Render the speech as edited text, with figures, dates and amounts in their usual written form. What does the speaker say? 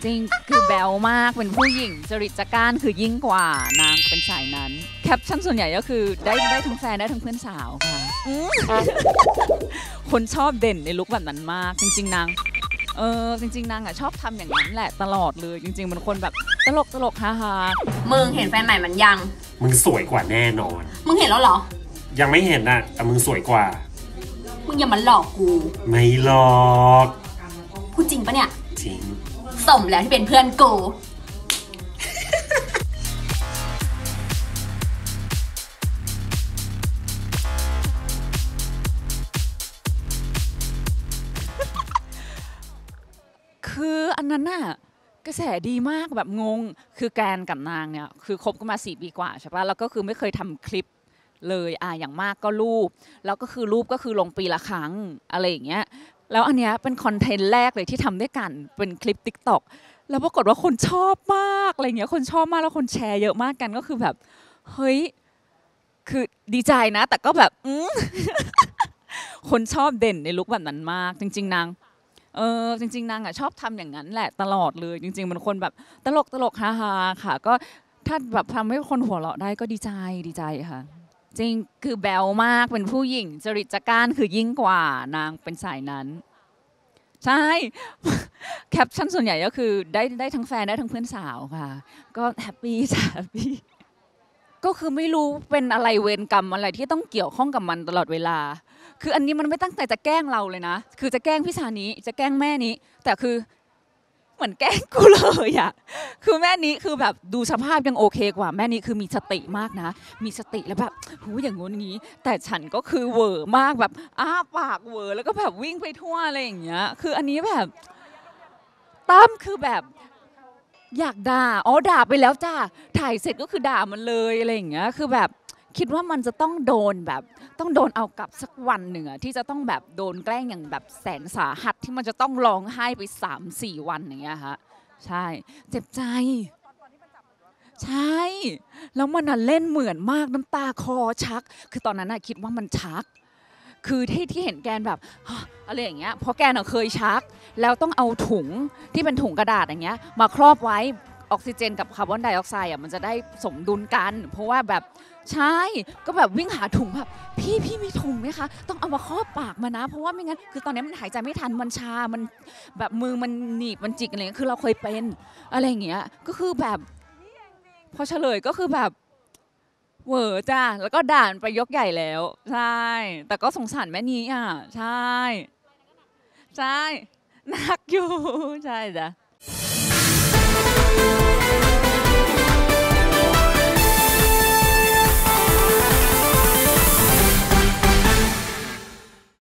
จริงคือแบลมากเป็นผู้หญิงจริตจักร้านคือยิ่งกว่านางเป็นสายนั้นแคปชั่นส่วนใหญ่ก็คือได้ทั้งแฟนได้ทั้งเพื่อนสาวค่ะคนชอบเด่นในลุคแบบนั้นมากจริงๆนางจริงๆนางอ่ะชอบทำอย่างนั้นแหละตลอดเลยจริงๆมันคนแบบตลกฮามึงเห็นแฟนใหม่มันยังมึงสวยกว่าแน่นอนมึงเห็นแล้วเหรอยังไม่เห็นนะแต่มึงสวยกว่ามึงอย่ามาหลอกกูไม่หลอกพูดจริงปะเนี่ยจริงสมแล้วที่เป็นเพื่อนกูคืออันนั้นน่ะกระแสดีมากแบบงงคือแกนกับนางเนี่ยคือคบกันมา4 ปีกว่าใช่ปะแล้วก็คือไม่เคยทำคลิปเลยอย่างมากก็รูปแล้วก็คือรูปก็คือลงปีละครั้งอะไรอย่างเงี้ยแล้วอันเนี้ยเป็นคอนเทนต์แรกเลยที่ทำด้วยกันเป็นคลิป TikTok แล้วปรากฏว่าคนชอบมากอะไรเงี้ยคนชอบมากแล้วคนแชร์เยอะมากกันก็คือแบบเฮ้ยคือดีใจนะแต่ก็แบบคนชอบเด่นในลุคแบบนั้นมากจริงๆนางจริงๆนางอ่ะชอบทำอย่างนั้นแหละตลอดเลยจริงๆมันคนแบบตลกฮาๆค่ะก็ถ้าแบบทำให้คนหัวเราะได้ก็ดีใจค่ะจริงคือแบลมากเป็นผู้หญิงจริตจักร้านคือยิ่งกว่านางเป็นสายนั้นใช่แคปชั่นส่วนใหญ่ก็คือได้ทั้งแฟนได้ทั้งเพื่อนสาวค่ะก็แฮปปี้ก็คือไม่รู้เป็นอะไรเวรกรรมอะไรที่ต้องเกี่ยวข้องกับมันตลอดเวลาคืออันนี้มันไม่ตั้งใจจะแกล้งเราเลยนะคือจะแกล้งพี่ชานี้จะแกล้งแม่นี้แต่คือเหมือนแกล้งกูเลยอ่ะคือแม่นี้คือแบบดูสภาพยังโอเคกว่าแม่นี้คือมีสติมากนะมีสติแล้วแบบหูอย่างงู้นงี้แต่ฉันก็คือเวอร์มากแบบปากเวอร์แล้วก็แบบวิ่งไปทั่วอะไรอย่างเงี้ยคืออันนี้แบบตั้มคือแบบอยากด่าด่าไปแล้วจ้าถ่ายเสร็จก็คือด่ามันเลยอะไรอย่างเงี้ยคือแบบคิดว่ามันจะต้องโดนแบบต้องโดนเอากลับสักวันหนึ่งที่จะต้องแบบโดนแกล้งอย่างแบบแสนสาหัสที่มันจะต้องร้องไห้ไป3-4 วันอย่างเงี้ยฮะใช่เจ็บใจใช่แล้วมันเล่นเหมือนมากน้ำตาคอชักคือตอนนั้นคิดว่ามันชักคือที่เห็นแกนแบบอะไรอย่างเงี้ยเพราะแกนเคยชักแล้วต้องเอาถุงที่เป็นถุงกระดาษอย่างเงี้ยมาครอบไว้ออกซิเจนกับคาร์บอนไดออกไซด์มันจะได้สมดุลกันเพราะว่าแบบใช่ก็แบบวิ่งหาถุงแบบพี่มีถุงไหมคะต้องเอามาครอบปากมานะเพราะว่าไม่งั้นคือตอนนี้มันหายใจไม่ทันมันชามันแบบมือมันหนีบมันจิกอะไรเงี้ยคือเราเคยเป็นอะไรอย่างเงี้ยก็คือแบบพอเฉลยก็คือแบบเวอร์จ้าแล้วก็ด่านไปยกใหญ่แล้วใช่แต่ก็สงสารแม่นี้ใช่หนักอยู่ใช่จ้ะ